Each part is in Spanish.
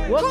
Ok.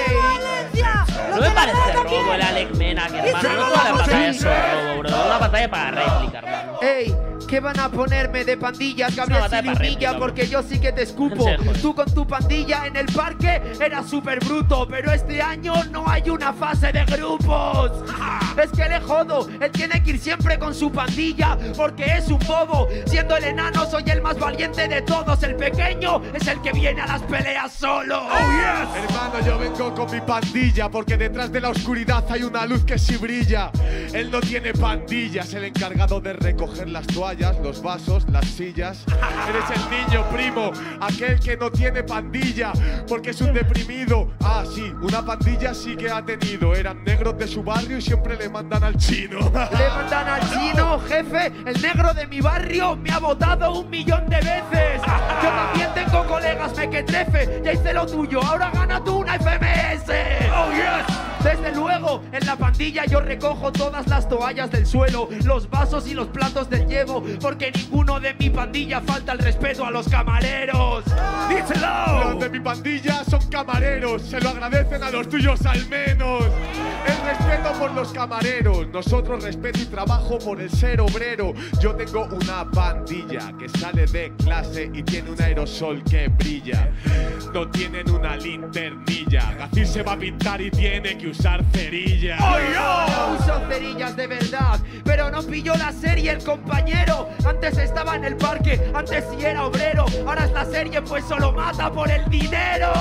No me parece robo el Alec Mena, que hermano, no todas las batallas son robo, bro. Es una batalla para réplica, hermano. Ey, ¿qué van a ponerme de pandillas, Gabriel Silimilla? Porque yo sí que te escupo. Tú con tu pandilla en el parque eras súper bruto, pero este año no hay una fase de grupos. Es que le jodo, él tiene que ir siempre con su pandilla, porque es un bobo. Siendo el enano soy el más valiente de todos, el pequeño es el que viene a las peleas solo. Oh yes. Hermano, yo vengo con mi pandilla, porque detrás de la oscuridad hay una luz que sí brilla. Él no tiene pandilla, es el encargado de recoger las toallas, los vasos, las sillas. Eres el niño, primo, aquel que no tiene pandilla, porque es un deprimido. Ah, sí, una pandilla sí que ha tenido. Eran negros de su barrio y siempre le mandan al chino. Le mandan al chino, jefe. El negro de mi barrio me ha votado 1.000.000 de veces. Yo también tengo colegas mequetrefe. Ya hice lo tuyo, ahora gana tú una FMS. Oh yes. Desde luego, en la pandilla yo recojo todas las toallas del suelo, los vasos y los platos del llevo, porque ninguno de mi pandilla falta el respeto a los camareros. ¡Díselo! Los de mi pandilla son camareros, se lo agradecen a los tuyos al menos. El respeto por los camareros, nosotros respeto y trabajo por el ser obrero. Yo tengo una pandilla que sale de clase y tiene un aerosol que brilla. No tienen una linternilla, Gacir se va a pintar y tiene que usar cerillas. ¡Oh, no! Uso cerillas de verdad, pero no pilló la serie el compañero. Antes estaba en el parque, antes sí era obrero. Ahora es la serie, pues solo mata por el dinero.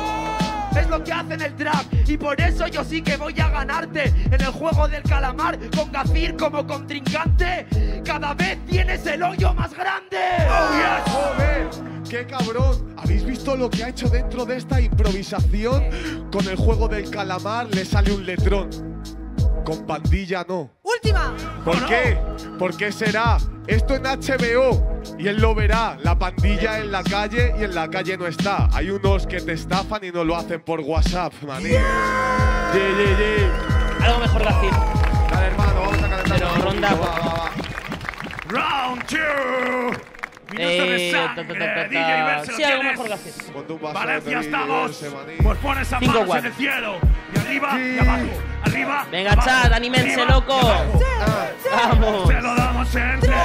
Es lo que hace en el trap y por eso yo sí que voy a ganarte. En el juego del calamar con Gacir como contrincante, cada vez tienes el hoyo más grande. ¡Oh, yes! ¡Joder! ¡Qué cabrón! ¿Habéis visto lo que ha hecho dentro de esta improvisación? Con el juego del calamar le sale un letrón. Con pandilla no. ¡Última! ¿Por qué? ¿Por qué será? Esto en HBO y él lo verá. La pandilla en la calle y en la calle no está. Hay unos que te estafan y no lo hacen por WhatsApp, maní. Algo mejor Gacir. Dale, hermano, vamos a calentar. Pero ronda. Va. Round 2. Minuto de sangre, DJ Verse, sí, algo mejor Gacir. Valencia estamos. Pues pon esa manos en el cielo. Y arriba y abajo. Arriba. Venga, chat, anímense, loco. Vamos. Se lo damos en 3.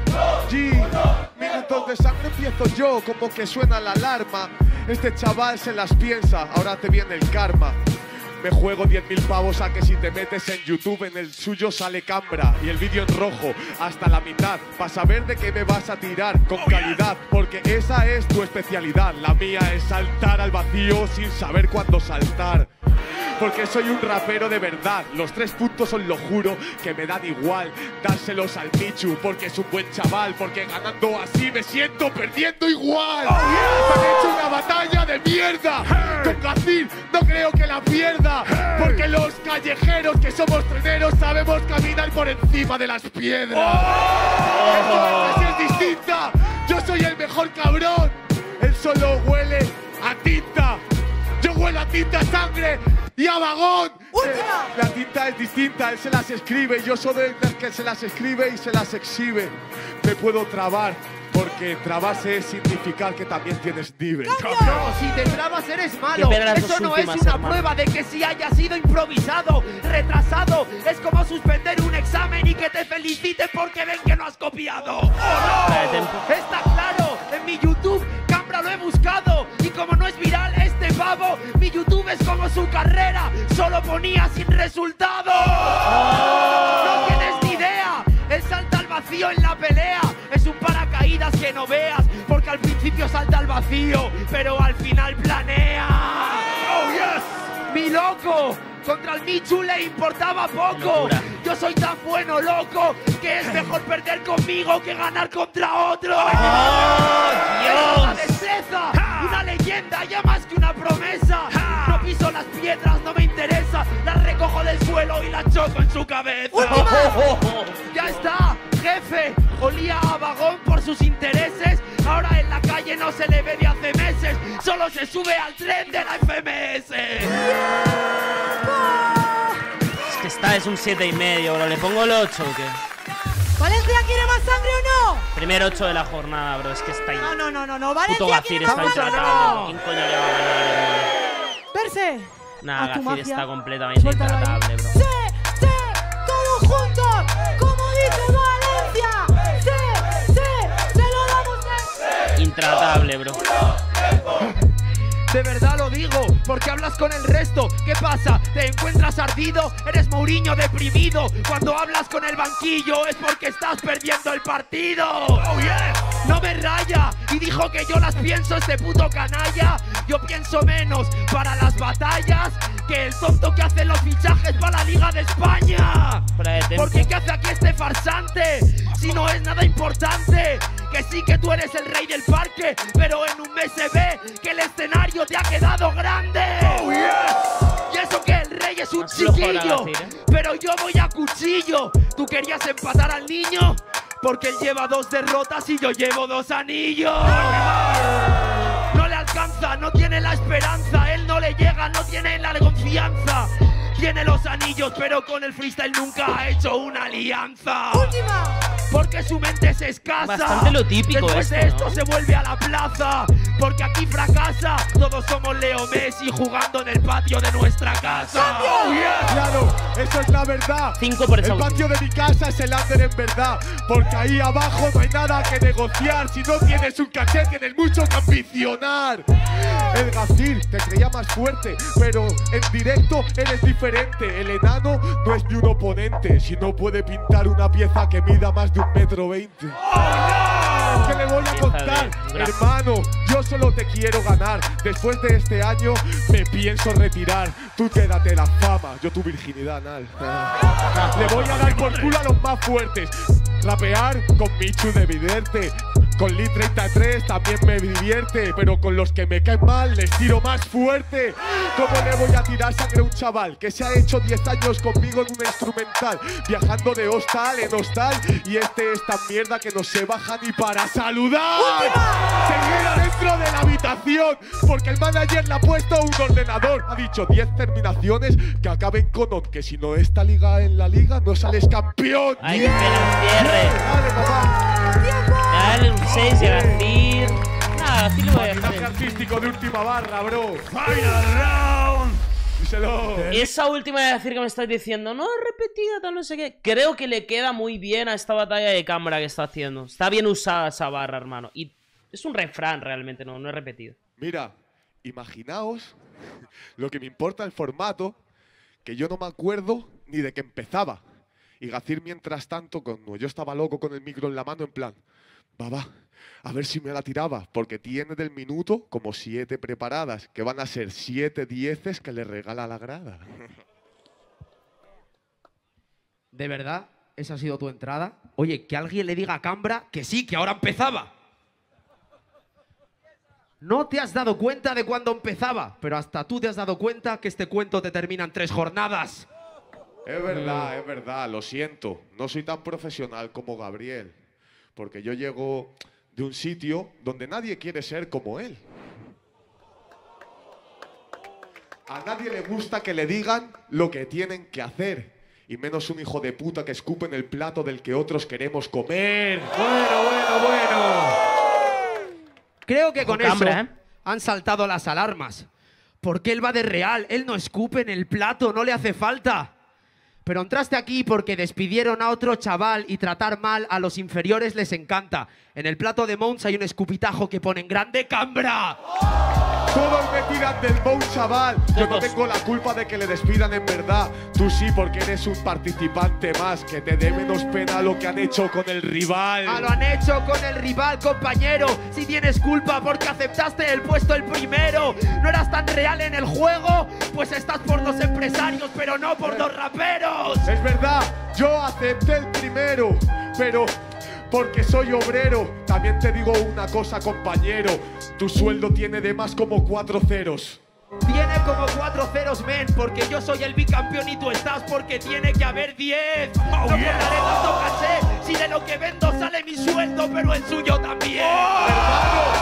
Minutos de sangre empiezo yo, como que suena la alarma. Este chaval se las piensa, ahora te viene el karma. Me juego 10.000 pavos a que si te metes en YouTube en el suyo sale Cambra y el vídeo en rojo hasta la mitad para saber de qué me vas a tirar con calidad, porque esa es tu especialidad. La mía es saltar al vacío sin saber cuándo saltar. Porque soy un rapero de verdad. Los 3 puntos os lo juro que me dan igual dárselos al Michu, porque es un buen chaval, porque ganando así me siento perdiendo igual. Me han hecho una batalla de mierda. Con Gacir no creo que la pierda, porque los callejeros que somos treneros sabemos caminar por encima de las piedras. Esta es distinta. Yo soy el mejor cabrón. Él solo huele a tinta. Yo huelo a tinta, sangre y a vagón. La tinta es distinta, él se las escribe. Yo soy el que se las escribe y se las exhibe. Me puedo trabar, porque trabarse es significar que también tienes nivel. No, si te trabas eres malo. Eso no es una prueba de que si haya sido improvisado, retrasado. Es como suspender un examen y que te feliciten porque ven que no has copiado. ¡Oh, no! Está claro, en mi YouTube Cambra lo he buscado. Y como no es viral este pavo, mi YouTube es como su carrera, solo ponía sin resultado. No tienes ni idea, él salta al vacío en la pelea. Es un paracaídas que no veas, porque al principio salta al vacío, pero al final planea. ¡Oh, yes! ¡Mi loco! Contra el Michu le importaba poco. Yo soy tan bueno, loco, que es mejor perder conmigo que ganar contra otro. ¡Oh, Dios! ¡Una destreza! ¡Una leyenda, ya más que una promesa! No piso las piedras, no me interesa. Las recojo del suelo y las choco en su cabeza. ¡Ya está, jefe! Olía a vagón por sus intereses. Ahora en la calle no se le ve de hace meses. Solo se sube al tren de la FMS. Es que esta es un 7,5, bro. ¿Le pongo el 8 o qué? ¿Valencia quiere más sangre o no? Primer 8 de la jornada, bro. Es que está ahí. No. Valencia Puto Gacir quiere está más sangre o intratable. no. ¿Quién coño le va a ganar, hermano? Verse. Suéltale. Nah, a tu Gazir magia. está completamente Suéltalo ahí. intratable, bro. ¡Sí! ¡Todos juntos! ¡Como dice Valencia! ¡Sí! ¡Se lo damos! Intratable, bro. De verdad lo digo, porque hablas con el resto. ¿Qué pasa? ¿Te encuentras ardido? Eres Mourinho deprimido. Cuando hablas con el banquillo es porque estás perdiendo el partido. ¡Oh, yeah! No me raya. Y dijo que yo las pienso, este puto canalla. Yo pienso menos para las batallas que el tonto que hace los fichajes para la Liga de España. Porque ¿qué hace aquí este farsante? Si no es nada importante. Que sí que tú eres el rey del parque, pero en un mes se ve que el escenario te ha quedado grande. Oh, yeah. Y eso que el rey es un chiquillo, pero yo voy a cuchillo. Tú querías empatar al niño porque él lleva 2 derrotas y yo llevo 2 anillos. No le alcanza, no tiene la esperanza, él no le llega, no tiene la confianza. Tiene los anillos, pero con el freestyle nunca ha hecho una alianza. ¡Última! Porque su mente es escasa. Bastante lo típico. Después de esto, ¿no? Se vuelve a la plaza. Porque aquí fracasa. Todos somos Leo Messi jugando en el patio de nuestra casa. Oh, yeah. Claro, eso es la verdad. 5 por el patio de mi casa es el under en verdad. Porque ahí abajo no hay nada que negociar. Si no tienes un caché, tienes mucho que ambicionar. El Gazir te creía más fuerte, pero en directo eres diferente. El enano no es ni un oponente. Si no puede pintar una pieza que mida más de 1,20 m. ¡Oh, no! ¿Qué le voy a contar? Hermano, yo solo te quiero ganar. Después de este año me pienso retirar. Tú quédate la fama, yo tu virginidad anal. Le voy a dar por culo a los más fuertes. Rapear con Michu de Viderte. Con Lee 33 también me divierte, pero con los que me caen mal les tiro más fuerte. ¿Cómo le voy a tirar sangre a un chaval que se ha hecho 10 años conmigo en una instrumental, viajando de hostal en hostal, y este es tan mierda que no se baja ni para saludar? Se queda dentro de la habitación porque el manager le ha puesto un ordenador. Ha dicho 10 terminaciones que acaben con on, que si no está liga en la liga no sales campeón. Hay que hacer el cierre. Dale, papá. Darle un 6 y a Gazir. Nada, así lo voy a Patinaje hacer. artístico de última barra, bro. Final round. Díselo. Esa última de decir que me estás diciendo, no es repetida, tal, no sé qué. Creo que le queda muy bien a esta batalla de cámara que está haciendo. Está bien usada esa barra, hermano. Y es un refrán realmente, no es repetido. Mira, imaginaos lo que me importa el formato, que yo no me acuerdo ni de que empezaba. Y Gazir, mientras tanto, cuando yo estaba loco con el micro en la mano, en plan, va, a ver si me la tiraba, porque tiene del minuto como 7 preparadas, que van a ser 7 dieces que le regala la grada. ¿De verdad? ¿Esa ha sido tu entrada? Oye, que alguien le diga a Cambra que sí, que ahora empezaba. No te has dado cuenta de cuándo empezaba, pero hasta tú te has dado cuenta que este cuento te termina en 3 jornadas. Es verdad, lo siento. No soy tan profesional como Gabriel, porque yo llego de un sitio donde nadie quiere ser como él. A nadie le gusta que le digan lo que tienen que hacer, y menos un hijo de puta que escupe en el plato del que otros queremos comer. Bueno. Creo que con Cambra, eso han saltado las alarmas. Porque él va de real, él no escupe en el plato, no le hace falta. Pero entraste aquí porque despidieron a otro chaval y tratar mal a los inferiores les encanta. En el plato de Mons hay un escupitajo que pone en grande Cambra. Todos me tiran del bow, chaval. Yo no tengo la culpa de que le despidan en verdad. Tú sí, porque eres un participante más. Que te dé menos pena lo que han hecho con el rival. Lo han hecho con el rival, compañero. Si tienes culpa porque aceptaste el puesto el primero. No eras tan real en el juego, pues estás por los empresarios, pero no por los raperos. Es verdad, yo acepté el primero, pero porque soy obrero. También te digo una cosa, compañero. Tu sueldo tiene de más como 4 ceros. Tiene como 4 ceros, men, porque yo soy el bicampeón y tú estás porque tiene que haber 10. No cobraré tanto caché si de lo que vendo sale mi sueldo, pero el suyo también. Hermano,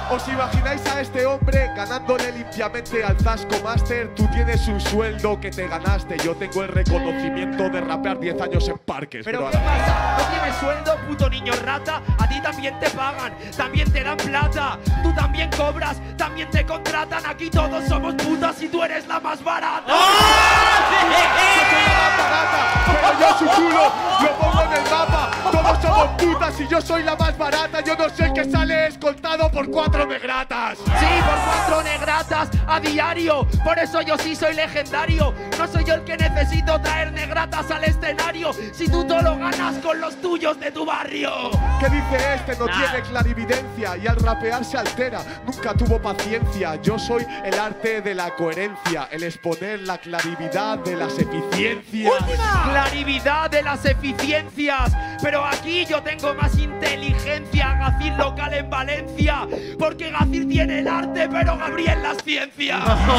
¿Os imagináis a este hombre ganándole limpiamente al Zasco Master? Tú tienes un sueldo que te ganaste. Yo tengo el reconocimiento de rapear 10 años en parques. ¿Pero qué pasa? ¿No tienes sueldo, puto niño rata? A ti también te pagan, también te dan plata. Tú también cobras, también te contratan. Aquí todos somos putas y tú eres la más barata. Yo soy la más barata, pero yo su culo lo pongo en el mapa. Todos somos putas y yo soy la más barata. Yo no sé el que sale escoltado por 4 negratas. Sí, por 4 negratas a diario. Por eso yo sí soy legendario. No soy yo el que necesito traer negratas al escenario. Si tú todo lo ganas con los tuyos de tu barrio. ¿Qué dice este? No tiene clarividencia y al rapear se altera. Nunca tuvo paciencia. Yo soy el arte de la coherencia, el exponer la clarividad de las eficiencias. ¡Última! Clarividad de las eficiencias. Pero aquí yo tengo más inteligencia. Gacir local en Valencia. Porque Gacir tiene el arte, pero Gabriel las ciencias.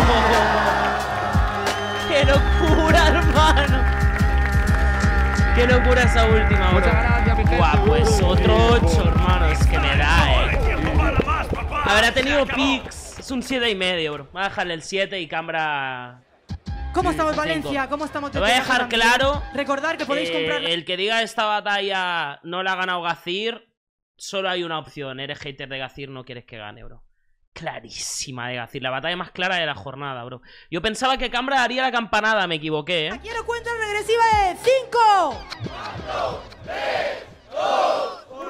¡Qué locura, hermano! ¡Qué locura esa última, bro! Muchas gracias, mi gente. Guau, pues otro 8, hermano. Es que me da, Habrá tenido pics. Es un 7,5, bro. Voy a dejarle el 7 y Cambra... ¿Cómo estamos, Valencia? ¿Cómo estamos? Te voy a dejar claro. Recordar que podéis comprar. El que diga esta batalla no la ha ganado Gacir, solo hay una opción. Eres hater de Gacir, no quieres que gane, bro. Clarísima de Gacir. La batalla más clara de la jornada, bro. Yo pensaba que Cambra haría la campanada, me equivoqué, Aquí la cuenta regresiva de 5, 4, 3, 2, 1.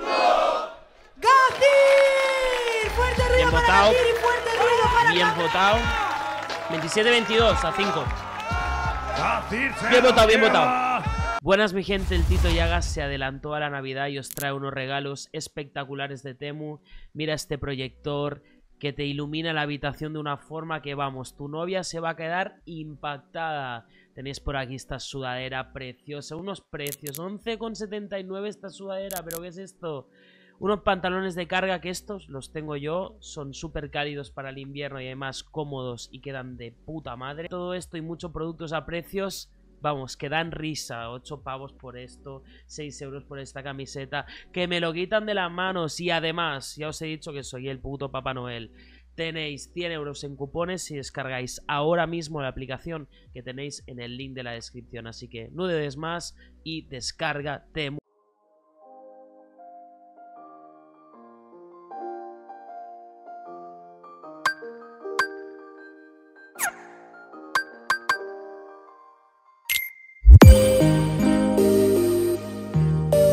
¡Gacir! ¡Fuerte ruido Bien para votado. Gacir y fuerte ruido para Bien Cambra! votado. 27-22 a 5. Gacir se Bien votado, bien lo votado. lleva. Buenas, mi gente, el Tito Llagas se adelantó a la Navidad y os trae unos regalos espectaculares de Temu. Mira este proyector que te ilumina la habitación de una forma que, vamos, tu novia se va a quedar impactada. Tenéis por aquí esta sudadera preciosa, unos precios, 11,79 esta sudadera, pero ¿qué es esto? Unos pantalones de carga que estos los tengo yo, son súper cálidos para el invierno y además cómodos y quedan de puta madre. Todo esto y muchos productos a precios, vamos, que dan risa. 8 pavos por esto, 6 euros por esta camiseta, que me lo quitan de las manos. Y además, ya os he dicho que soy el puto Papá Noel. Tenéis 100 euros en cupones si descargáis ahora mismo la aplicación que tenéis en el link de la descripción. Así que no dudes más y descarga Temu.